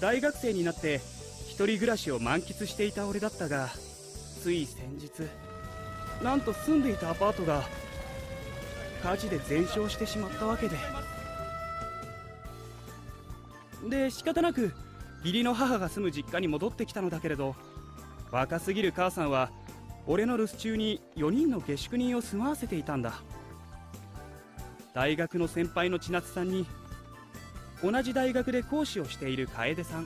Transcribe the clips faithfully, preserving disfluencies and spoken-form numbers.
大学生になって一人暮らしを満喫していた俺だったが、つい先日なんと住んでいたアパートが火事で全焼してしまったわけでで仕方なく義理の母が住む実家に戻ってきたのだけれど、若すぎる母さんは俺の留守中によにんの下宿人を住まわせていたんだ。大学の先輩の千夏さんに、同じ大学で講師をしている楓さん、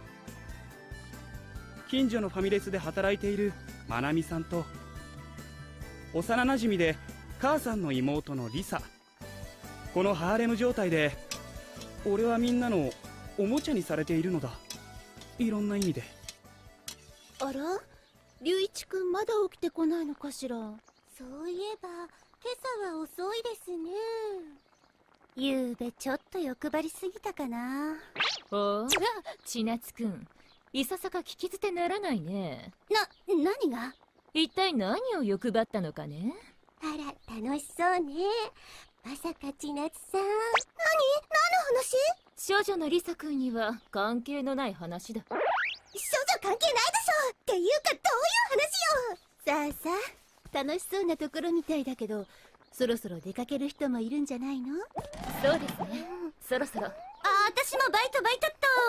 近所のファミレスで働いているまなみさんと、幼なじみで母さんの妹のリサ。このハーレム状態で俺はみんなのおもちゃにされているのだ。いろんな意味で。 あら、龍一くんまだ起きてこないのかしら。 そういえば今朝は遅いですね。ゆうべちょっと欲張りすぎたかな。 おお、千夏くん、いささか聞き捨てならないね。 な、何が？ 一体何を欲張ったのかね。 あら、楽しそうね。まさか千夏さん。何？何の話？ 少女のリサくんには関係のない話だ。 少女関係ないでしょ。っていうかどういう話よ。さあさあ、楽しそうなところみたいだけど、そろそろ出かける人もいるんじゃないの？ そうですね、うん、そろそろ。あ、 私もバイトバイトっ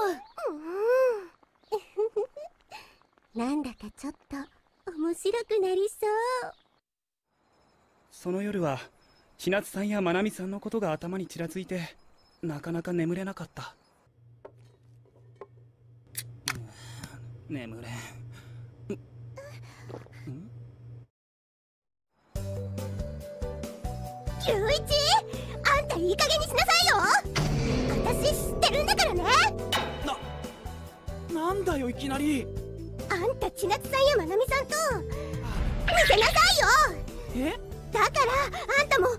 と。なんだかちょっと面白くなりそう。 その夜は千夏さんやまなみさんのことが頭にちらついて、なかなか眠れなかった。眠れん。 龍一、あんたいい加減にしなさいよ。私知ってるんだからね。 な、なんだよいきなり。 あんた千夏さんやまなみさんと見せなさいよ。 え？ だからあんたも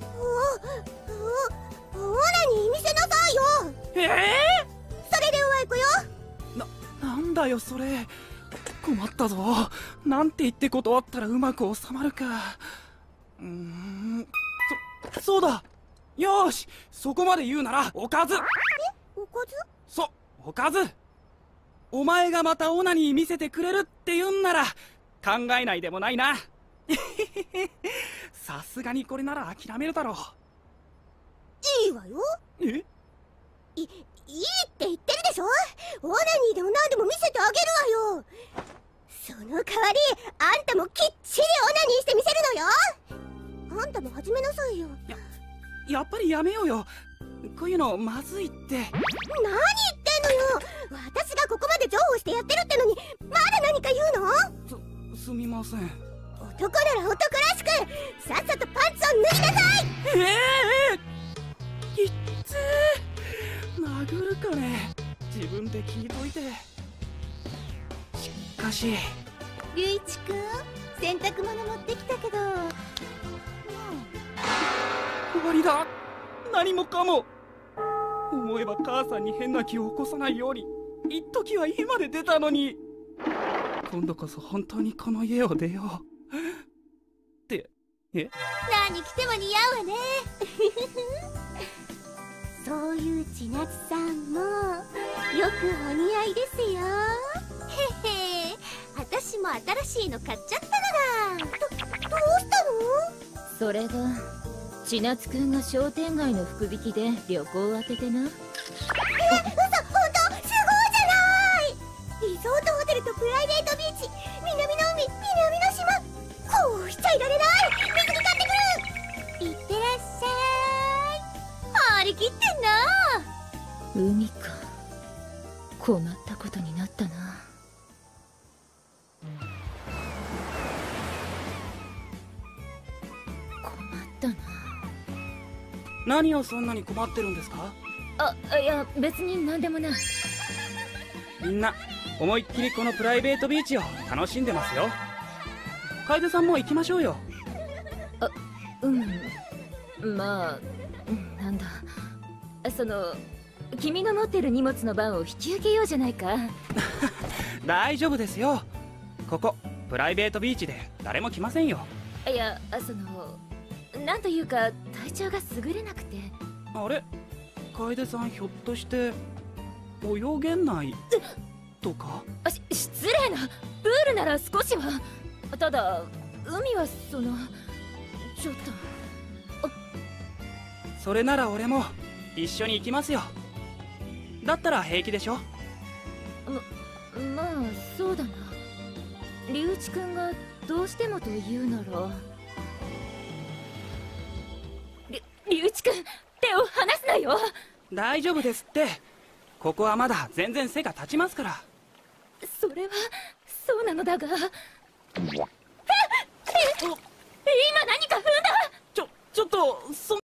おおオーラに見せなさいよ。 ええー、 それでおあいこよ。 な、なんだよそれ。困ったぞ。なんて言って断ったらうまく収まるか。うーん、そ、そうだ。よーし、そこまで言うならおかず。え？ おかず？ そ、おかず。お前がまたオナニー見せてくれるって言うんなら考えないでもないな。さすがにこれなら諦めるだろう。 いいわよ。 え？い、 いいって言ってるでしょ。オナニーでも何でも見せてあげるわよ。その代わりあんたもきっちりオナニーしてみせるのよ。あんたも始めなさいよ。 や、やっぱりやめようよ。こういうのまずいって。何言ってんのよ。私がここまで譲歩してやってるってのにまだ何か言うの？す、すみません。 男なら男らしくさっさとパンツを脱ぎなさい。 ええー、いっつー、殴るかね。自分で聞いといて。しかし龍一くん、洗濯物持ってきたけど、もう終わりだ。何もかも。思えば母さんに変な気を起こさないように一時は家まで出たのに。今度こそ本当にこの家を出ようって。え？ 何着ても似合うわね。 そういう千夏さんもよくお似合いですよ。 へへ、私も新しいの買っちゃったのだ。ど、どうしたの？ それが千夏くんが商店街の福引きで旅行を当ててな。え、 嘘、本当？すごいじゃない。リゾートホテルとプライベートビーチ、南の海、南の島。こうしちゃいられない。水着買ってくる。 いってらっしゃい。 張り切ってんな。 海か。困ったことになったな。困ったな。 何をそんなに困ってるんですか？ あ、いや別に何でもない。 みんな思いっきりこのプライベートビーチを楽しんでますよ。楓さんも行きましょうよ。 あ、うん、まあなんだ、その君が持ってる荷物の番を引き受けようじゃないか。 大丈夫ですよ。ここプライベートビーチで誰も来ませんよ。 いや、そのなんというか体調が優れなくて。 あれ、楓さんひょっとして。 泳げないとか？ あし失礼な。プールなら少しは。ただ海はそのちょっと。 それなら俺も一緒に行きますよ。だったら平気でしょ？ ままあそうだな。龍一君がどうしてもと言うなら。り龍一君、手を離すなよ。 大丈夫ですって。ここはまだ全然背が立ちますから。 それはそうなのだが。えっ、え今何か踏んだ。 ちょちょっとそ